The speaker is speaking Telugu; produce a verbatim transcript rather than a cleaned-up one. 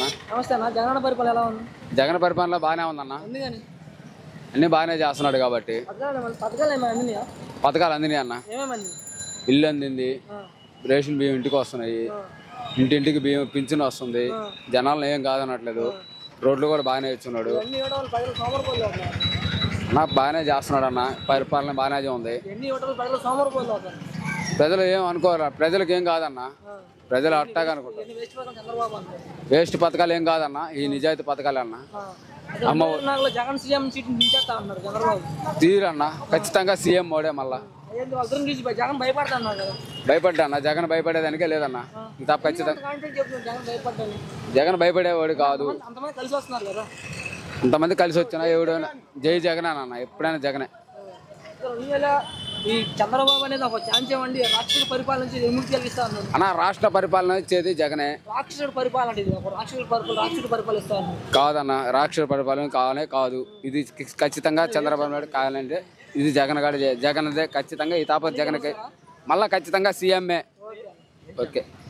నమస్తే అన్న. జగన్ పరిపాలన ఎలా ఉంది? జగన్ పరిపాలన బాగానే ఉందన్న. ఎందుకని? అన్ని బాగానే చేస్తున్నాడు కాబట్టి. పథకాలు అందినాయి అన్న. ఇల్లు అందింది, రేషన్ బియ్యం ఇంటికి వస్తున్నాయి, ఇంటింటికి బియ్యం పింఛన్ వస్తుంది, జనాలను ఏం కాదనట్లేదు, రోడ్లు కూడా బాగానే ఇస్తున్నాడు అన్న. బాగానే చేస్తున్నాడు అన్న. పరిపాలన బాగానే ఉంది. ప్రజలు ఏం అనుకోరు, ప్రజలకు ఏం కాదన్న. ప్రజలు అట్టాగా అనుకుంటారు. వేస్ట్ పథకాలు ఏం కాదన్న, ఈ నిజాయితీ పథకాలు అన్న. అమ్మ తీరన్న, ఖచ్చితంగా సీఎం మోడే మళ్ళా. భయపడ్డా అన్న, జగన్ భయపడేదానికే లేదన్న. ఇంత ఖచ్చితంగా జగన్ భయపడేవాడు కాదు. ఇంతమంది కలిసి వచ్చినా ఎవడు జై జగన్ అన్న. ఎప్పుడైనా జగనే. ఈ చంద్రబాబు అనేది ఒక ఛాన్స్ ఇవ్వండి, రాక్షసుడు పరిపాలన నుంచి విముక్తి కలిగిస్తా అన్నాడు అన్న. రాష్ట్ర పరిపాలన ఇచ్చేది జగనే. రాక్షసుడు పరిపాలన ఇది ఒక రాక్షసుడు పరిపాలన రాక్షసుడు పరిపాలిస్తా కాదన్న. రాక్షసుడు పరిపాలన కావాలనే కాదు, ఇది ఖచ్చితంగా చంద్రబాబు నాయుడు కావాలంటే ఇది జగన్ గారు జగన్దే ఖచ్చితంగా. ఈ తాప జగన్కి మళ్ళా ఖచ్చితంగా సీఎంఏ. ఓకే.